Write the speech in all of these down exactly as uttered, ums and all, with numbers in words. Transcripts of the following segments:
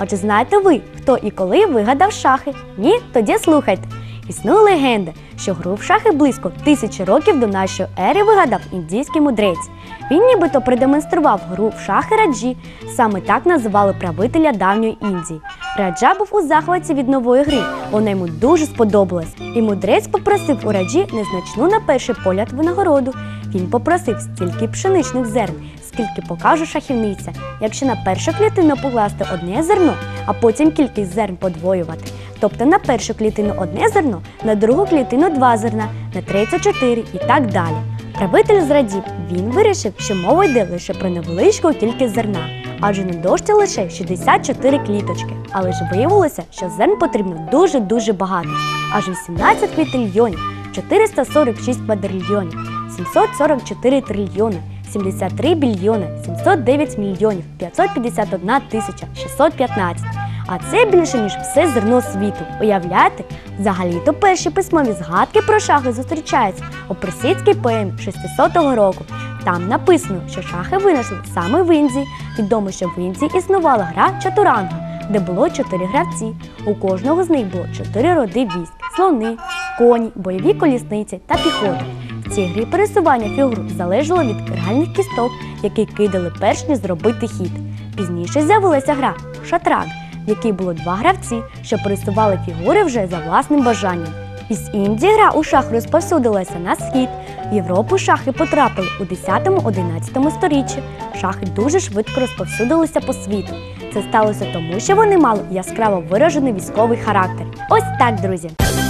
А чи знаєте ви, хто і коли вигадав шахи? Ні? Тоді слухайте. Існує легенда, що гру в шахи близько тисячі років до нашої ери вигадав індійський мудрець. Він нібито продемонстрував гру в шахи Раджі, саме так називали правителя давньої Індії. Раджа був у захваті від нової гри, вона йому дуже сподобалась. І мудрець попросив у Раджі незначну на перший погляд винагороду. Він попросив стільки пшеничних зерн, скільки покаже шахівниця. Якщо на першу клітину покласти одне зерно, а потім кількість зерн подвоювати. Тобто на першу клітину одне зерно, на другу клітину два зерна, на третю чотири і так далі. Правитель зрадів, він вирішив, що мова йде лише про невеличку кількість зерна, адже на дошці лише шістдесят чотири кліточки. Але ж виявилося, що зерн потрібно дуже-дуже багато, аж вісімнадцять квінтильйонів, чотириста сорок шість квадрильйонів, сімсот сорок чотири трильйони, сімдесят три більйони, сімсот дев'ять мільйонів, п'ятсот п'ятдесят одна тисяча шістсот п'ятнадцять. А це більше, ніж все зерно світу. Уявляєте? Взагалі-то перші письмові згадки про шахи зустрічаються у персидській поемі шестисотого року. Там написано, що шахи винайшли саме в Індії. Відомо, що в Індії існувала гра чатуранга, де було чотири гравці. У кожного з них було чотири роди військ – слони, коні, бойові колісниці та піхота. В цій грі пересування фігур залежало від гральних кісток, які кидали перш ніж зробити хід. Пізніше з'явилася гра шатранг, в якій було два гравці, що пересували фігури вже за власним бажанням. Із Індії гра у шах розповсюдилася на схід. В Європу шахи потрапили у десятому-одинадцятому сторіччі. Шахи дуже швидко розповсюдилися по світу. Це сталося тому, що вони мали яскраво виражений військовий характер. Ось так, друзі.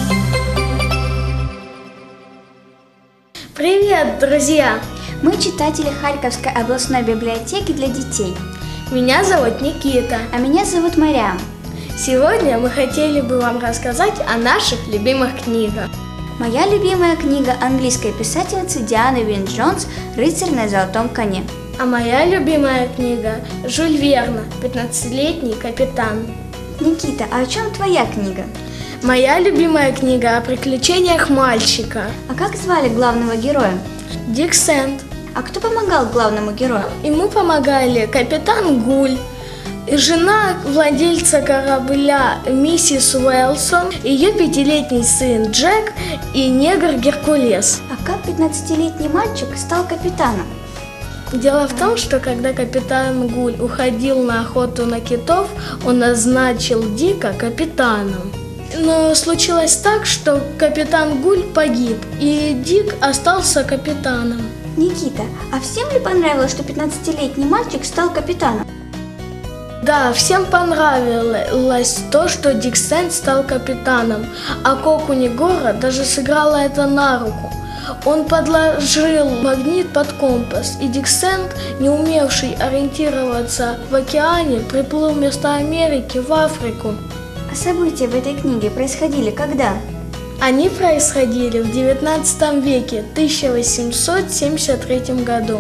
Привет, друзья! Мы читатели Харьковской областной библиотеки для детей. Меня зовут Никита. А меня зовут Мария. Сегодня мы хотели бы вам рассказать о наших любимых книгах. Моя любимая книга английской писательницы Дианы Винн-Джонс «Рыцарь на золотом коне». А моя любимая книга Жюль Верна «пятнадцатилетний капитан». Никита, а о чем твоя книга? Моя любимая книга о приключениях мальчика. А как звали главного героя? Дик Сэнд. А кто помогал главному герою? Ему помогали капитан Гуль, жена владельца корабля миссис Уэлсон, ее пятилетний сын Джек и негр Геркулес. А как пятнадцатилетний мальчик стал капитаном? Дело в том, что когда капитан Гуль уходил на охоту на китов, он назначил Дика капитаном. Но случилось так, что капитан Гуль погиб, и Дик остался капитаном. Никита, а всем ли понравилось, что пятнадцатилетний мальчик стал капитаном? Да, всем понравилось то, что Дик Сэнд стал капитаном, а Коку Негора даже сыграло это на руку. Он подложил магнит под компас, и Дик Сэнд, не умевший ориентироваться в океане, приплыл вместо Америки в Африку. А события в этой книге происходили когда? Они происходили в девятнадцатом веке, тысяча восемьсот семьдесят третьем году.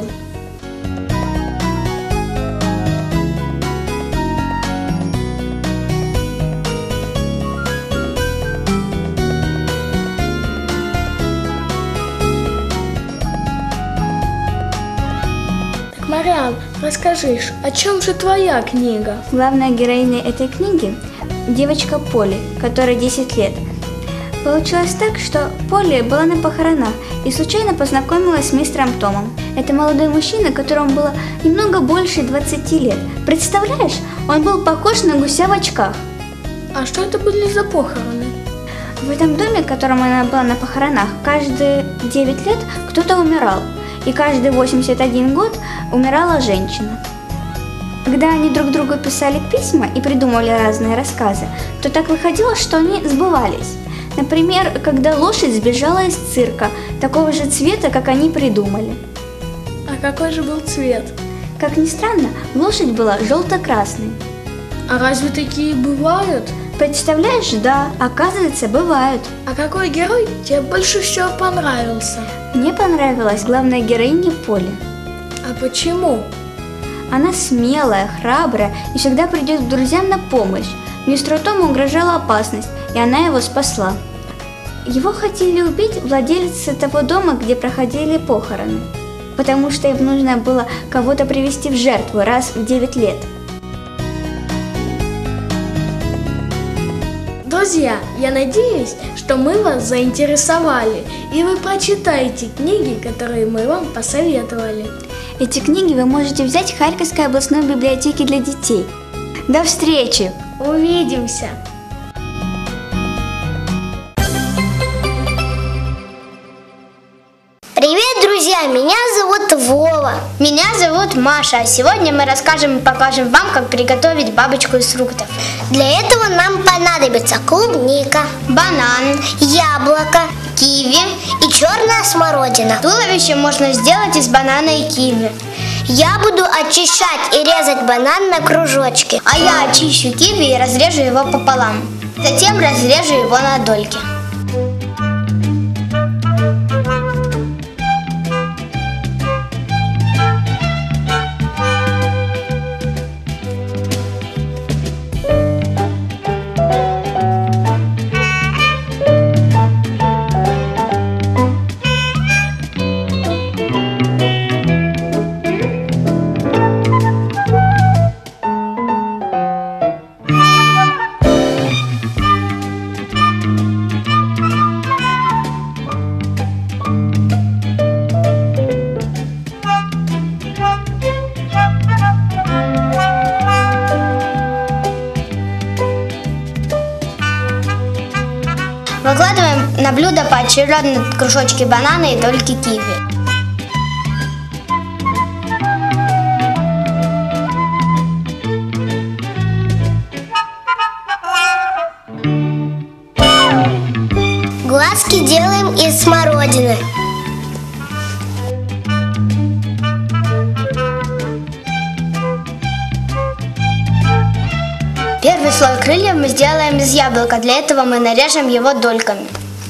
Так, Мариан, расскажи, о чем же твоя книга? Главная героиня этой книги – девочка Полли, которой десять лет. Получилось так, что Полли была на похоронах и случайно познакомилась с мистером Томом. Это молодой мужчина, которому было немного больше двадцати лет. Представляешь, он был похож на гуся в очках. А что это были за похороны? В этом доме, в котором она была на похоронах, каждые девять лет кто-то умирал. И каждые восемьдесят один год умирала женщина. Когда они друг другу писали письма и придумывали разные рассказы, то так выходило, что они сбывались. Например, когда лошадь сбежала из цирка, такого же цвета, как они придумали. А какой же был цвет? Как ни странно, лошадь была желто-красной. А разве такие бывают? Представляешь, да, оказывается, бывают. А какой герой тебе больше всего понравился? Мне понравилась главная героиня Полли. А почему? Она смелая, храбрая и всегда придет к друзьям на помощь. Мистеру Тому угрожала опасность, и она его спасла. Его хотели убить владельцы того дома, где проходили похороны, потому что им нужно было кого-то привести в жертву раз в девять лет. Друзья, я надеюсь, что мы вас заинтересовали, и вы прочитаете книги, которые мы вам посоветовали. Эти книги вы можете взять в Харьковской областной библиотеке для детей. До встречи! Увидимся! Привет, друзья! Меня зовут Вова. Меня зовут Маша, а сегодня мы расскажем и покажем вам, как приготовить бабочку из фруктов. Для этого нам понадобится клубника, Банан, яблоко, киви. и черная смородина. Туловище можно сделать из банана и киви. Я буду очищать и резать банан на кружочки. А я очищу киви и разрежу его пополам. Затем разрежу его на дольки. Выкладываем на блюдо поочередно кружочки банана и дольки киви. Глазки делаем из смородины. Первый слой крыльев мы сделаем из яблока. Для этого мы нарежем его дольками.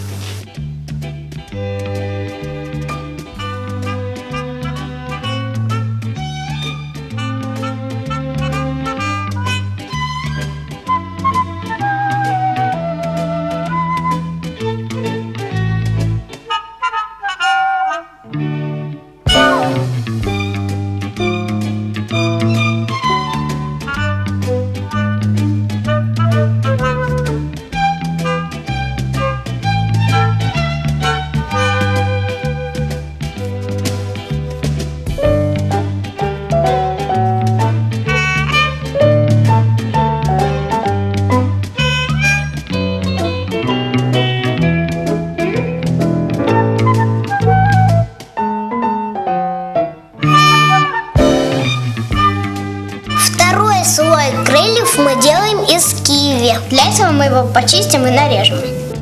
Слой крыльев мы делаем из киви. Для этого мы его почистим и нарежем.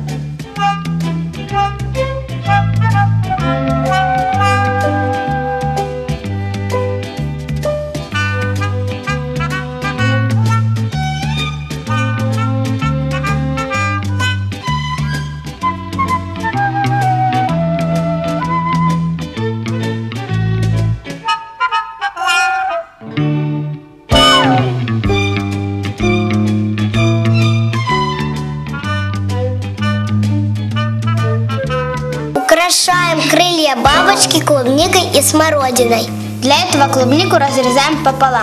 Украшаем крылья бабочки клубникой и смородиной. Для этого клубнику разрезаем пополам.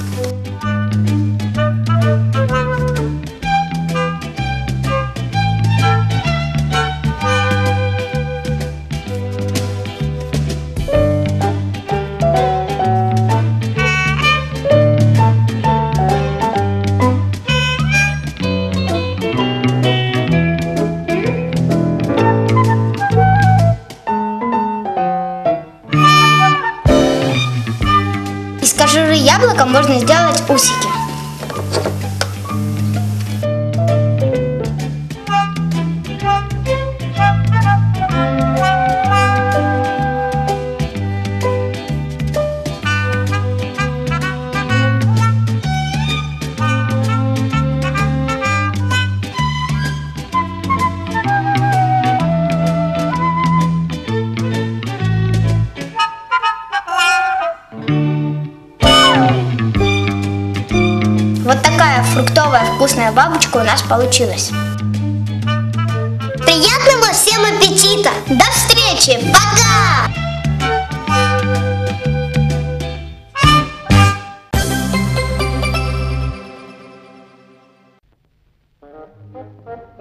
Из кожуры яблока можно сделать усики. Вот такая фруктовая вкусная бабочка у нас получилась. Приятного всем аппетита! До встречи! Пока!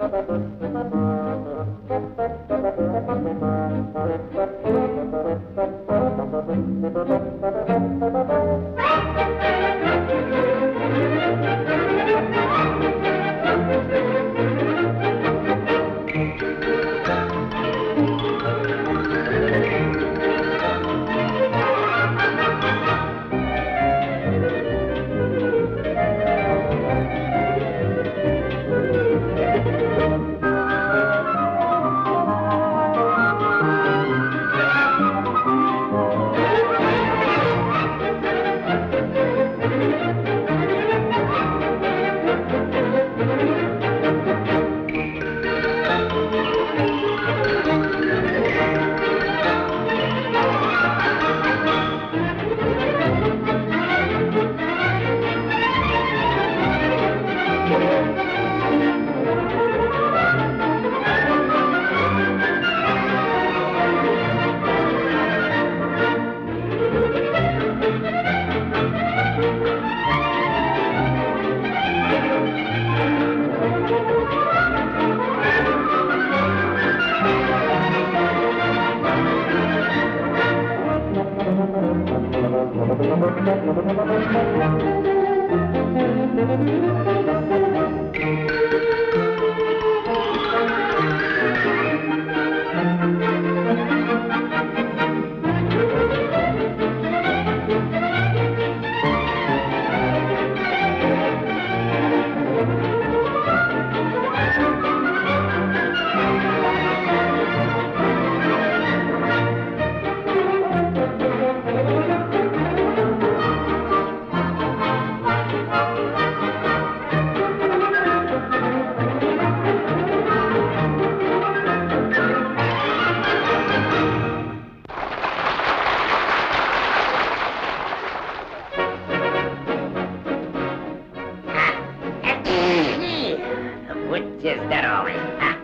Будьте здоровы.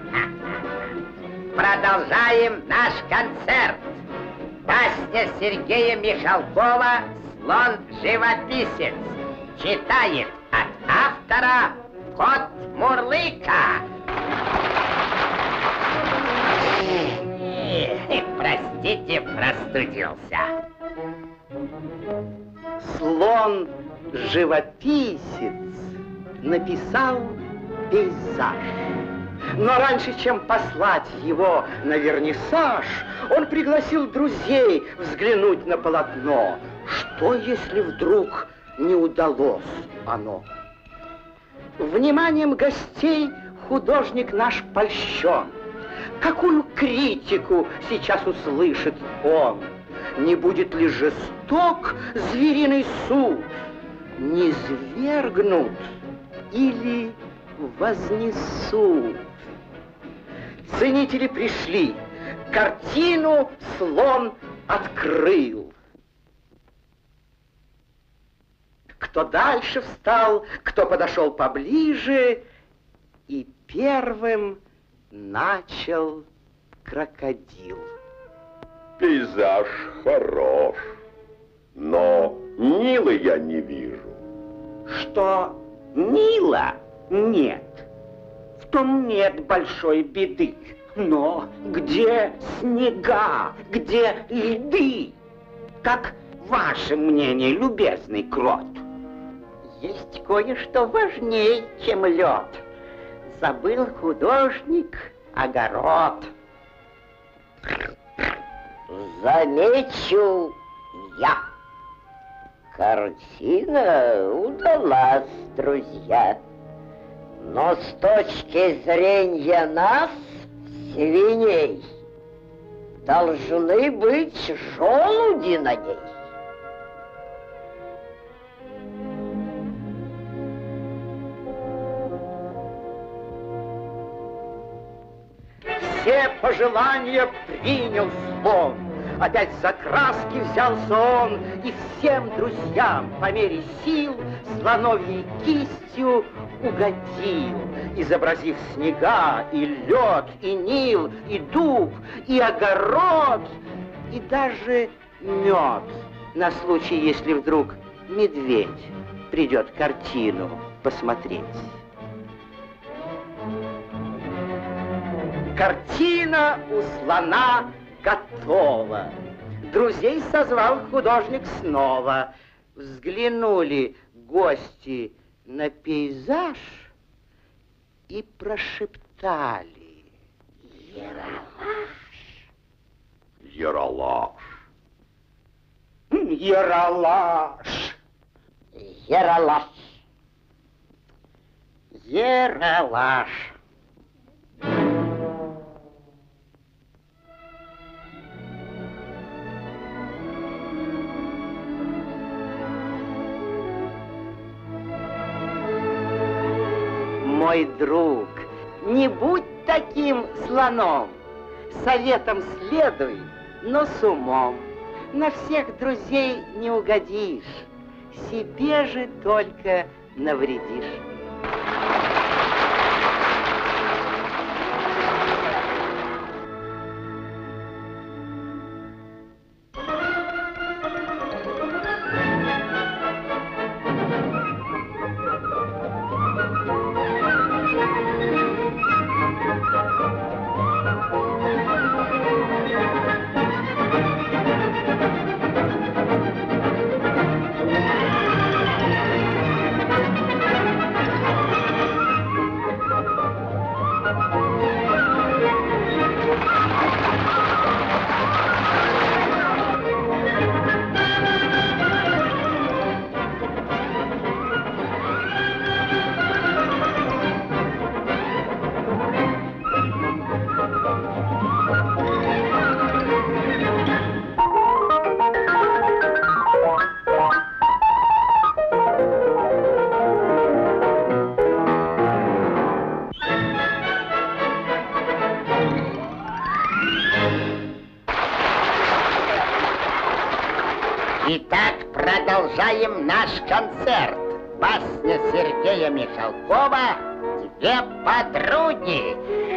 Продолжаем наш концерт. Басня Сергея Михалкова «Слон-живописец». Читает от автора Кот Мурлыка. Простите, простудился. Слон-живописец написал пейзаж. Но раньше, чем послать его на вернисаж, он пригласил друзей взглянуть на полотно. Что, если вдруг не удалось оно? Вниманием гостей художник наш польщен. Какую критику сейчас услышит он? Не будет ли жесток звериный суд? Не свергнут или вознесут? Ценители пришли, картину слон открыл. Кто дальше встал, кто подошел поближе, и первым начал крокодил. Пейзаж хорош, но Нила я не вижу. Что Нила нет, в том нет большой беды. Но где снега, где льды? Как ваше мнение, любезный крот? Есть кое-что важнее, чем лед. Забыл художник огород. Замечу я. Картина удалась, друзья. Но с точки зрения нас, свиней, должны быть желуди на ней. Все пожелания принял слон. Опять за краски взялся он, и всем друзьям по мере сил слоновьей кистью угодил, изобразив снега, и лед, и Нил, и дуб, и огород, и даже мед, на случай, если вдруг медведь придет картину посмотреть. Картина у слона готова. Друзей созвал художник снова. Взглянули гости на пейзаж и прошептали: Ералаш. Ералаш. Ералаш. Ералаш. Мой друг, не будь таким слоном. Советом следуй, но с умом. На всех друзей не угодишь, себе же только навредишь. начинаем наш концерт. Басня Сергея Михалкова «Две подруги».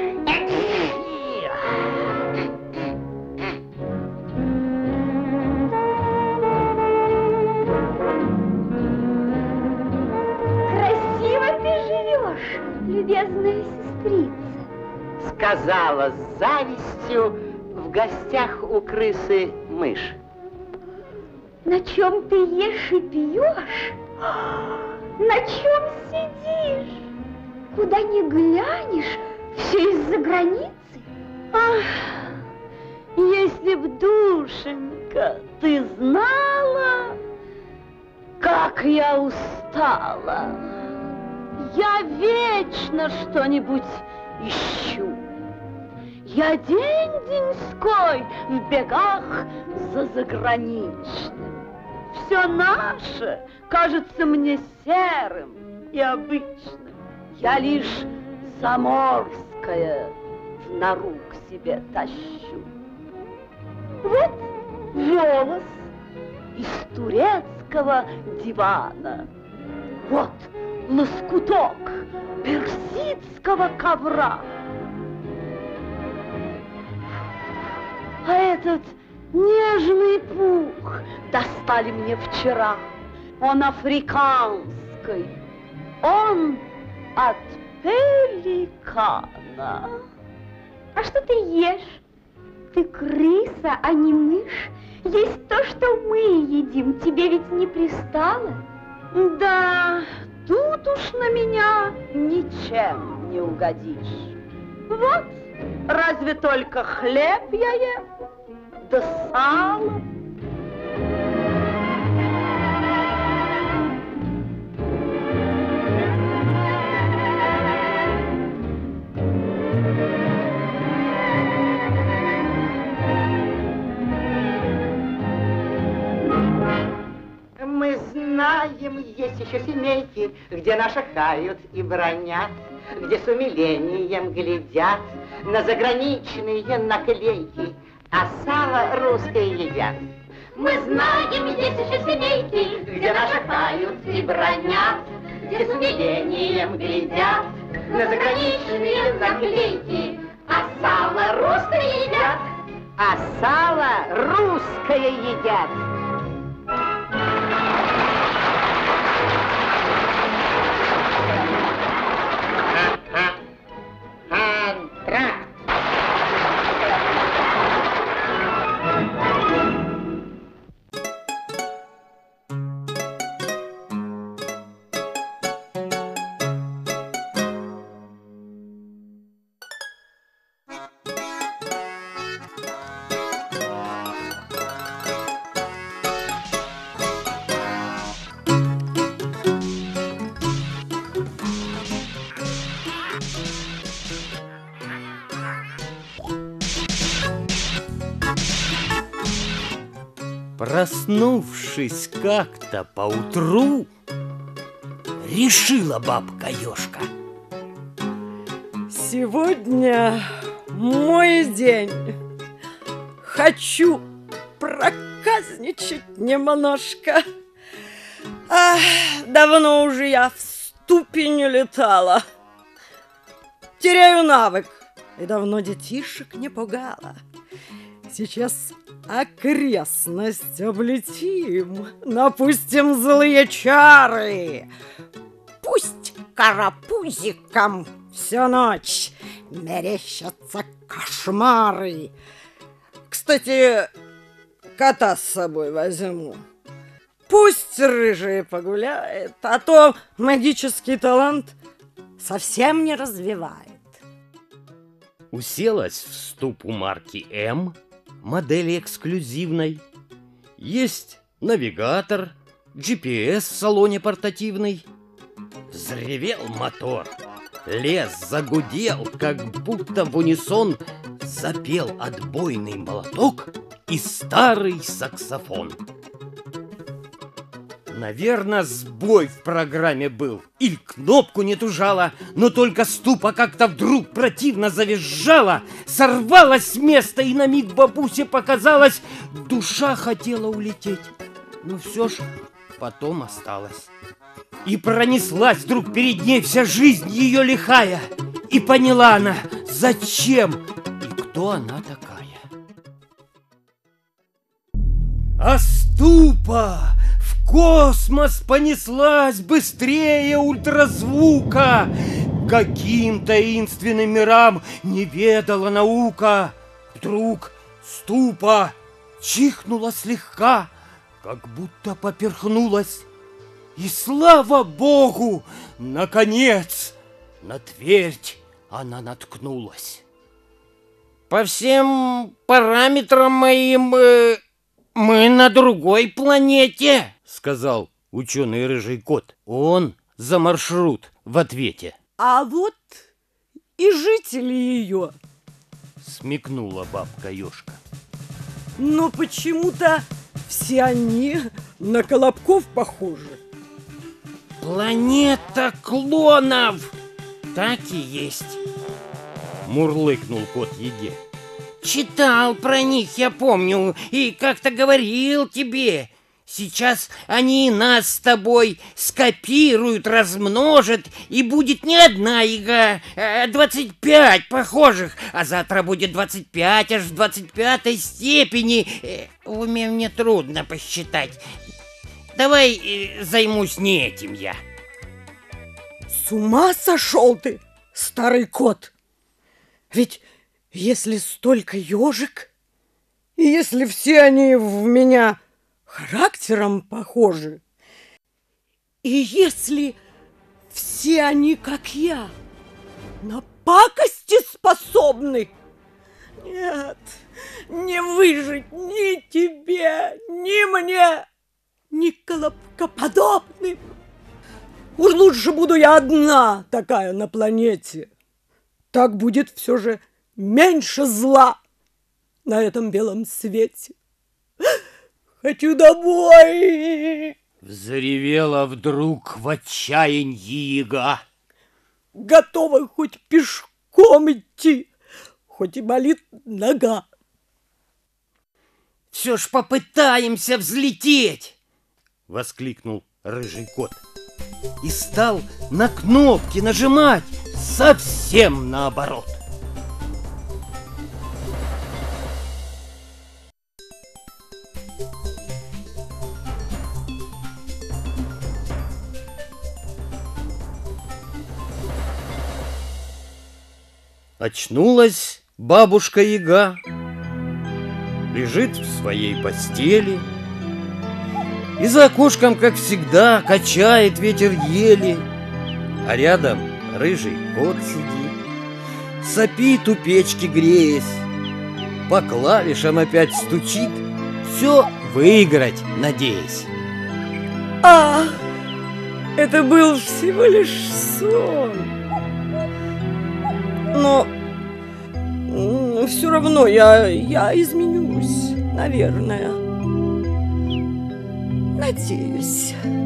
Красиво ты живешь, любезная сестрица. Сказала с завистью в гостях у крысы мышь. На чем ты ешь и пьешь? На чем сидишь? Куда ни глянешь, все из-за границы? Ах, если б, душенька, ты знала, как я устала. Я вечно что-нибудь ищу. Я день-деньской в бегах за заграничным. Все наше кажется мне серым и обычным. Я лишь заморское в нору к себе тащу. Вот волос из турецкого дивана. Вот лоскуток персидского ковра. А этот нежный пух достали мне вчера. Он африканский, он от пеликана. А что ты ешь? Ты крыса, а не мышь. Есть то, что мы едим, тебе ведь не пристало? Да, тут уж на меня ничем не угодишь. Вот, разве только хлеб я ем, да сало. Мы знаем, есть еще семейки, где наши хают и бронят, где с умилением глядят на заграничные наклейки, а сало русское едят. Мы знаем, есть еще семейки, где наши хают и бронят, где с умилением глядят на заграничные наклейки, а сало русское едят. А сало русское едят. Антракт. Проснувшись как-то поутру, решила бабка-ёшка: сегодня мой день. Хочу проказничать немножко. Ах, давно уже я в ступе не летала. Теряю навык и давно детишек не пугала. Сейчас окрестность облетим, напустим злые чары. Пусть карапузикам всю ночь мерещатся кошмары. Кстати, кота с собой возьму. Пусть рыжий погуляет, а то магический талант совсем не развивает. Уселась в ступу марки М, модели эксклюзивной. Есть навигатор, джи пи эс в салоне портативный. Взревел мотор, лес загудел, как будто в унисон запел отбойный молоток и старый саксофон. Наверное, сбой в программе был, или кнопку не тужала, но только ступа как-то вдруг противно завизжала, сорвалась с места, и на миг бабусе показалось, душа хотела улететь. Но все ж потом осталась. И пронеслась вдруг перед ней вся жизнь ее лихая. И поняла она, зачем и кто она такая. А ступа в космос понеслась быстрее ультразвука. Каким таинственным мирам не ведала наука. Вдруг ступа чихнула слегка, как будто поперхнулась. И слава Богу, наконец, на твердь она наткнулась. По всем параметрам моим э, мы на другой планете, сказал ученый рыжий кот. Он за маршрут в ответе. А вот и жители ее, смекнула бабка Ёшка. Но почему-то все они на колобков похожи. Планета клонов! Так и есть, мурлыкнул кот Еге. Читал про них, я помню, и как-то говорил тебе. Сейчас они нас с тобой скопируют, размножат, и будет не одна яга, а двадцать пять похожих, а завтра будет двадцать пять аж в двадцать пятой степени. В уме мне трудно посчитать. Давай займусь не этим я. С ума сошел ты, старый кот? Ведь если столько ежик, и если все они в меня характером похожи, и если все они, как я, на пакости способны, нет, не выжить ни тебе, ни мне, ни колобкоподобным. Уж лучше буду я одна такая на планете. Так будет все же меньше зла на этом белом свете. Хочу домой! Взревела вдруг в отчаянии яга. Готова хоть пешком идти, хоть и болит нога. Все ж попытаемся взлететь! Воскликнул рыжий кот. И стал на кнопки нажимать совсем наоборот. Очнулась бабушка Яга, лежит в своей постели, и за окошком, как всегда, качает ветер ели, а рядом рыжий кот сидит, сопит у печки греясь, по клавишам опять стучит, все выиграть надеясь. А, это был всего лишь сон. Но все равно я, я изменюсь, наверное. Надеюсь.